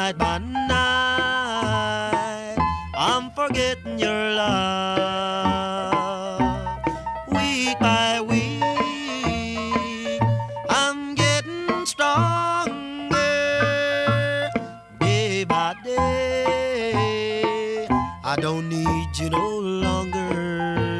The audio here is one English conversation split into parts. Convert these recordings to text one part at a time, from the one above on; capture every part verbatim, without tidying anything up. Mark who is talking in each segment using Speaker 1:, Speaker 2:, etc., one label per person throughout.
Speaker 1: night by night, I'm forgetting your love. Week by week, I'm getting stronger. Day by day, I don't need you no longer.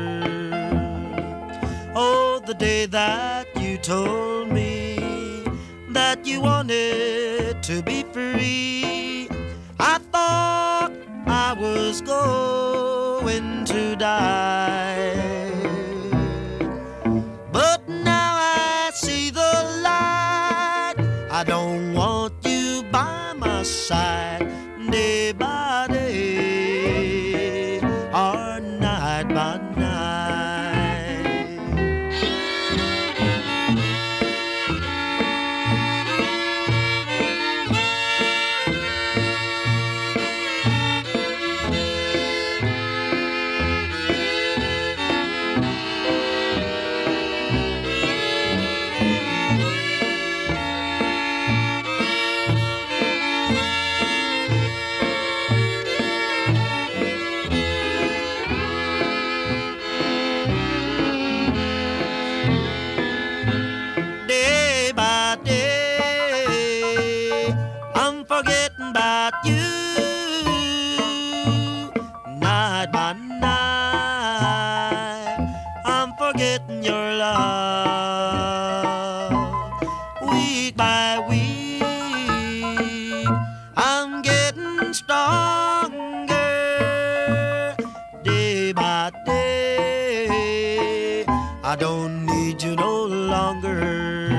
Speaker 1: Oh, the day that you told me that you wanted to be free, I thought I was going to die. But now I see the light. I don't want you by my side, day by day or night by night. Forgetting about you, night by night, I'm forgetting your love. Week by week, I'm getting stronger. Day by day, I don't need you no longer.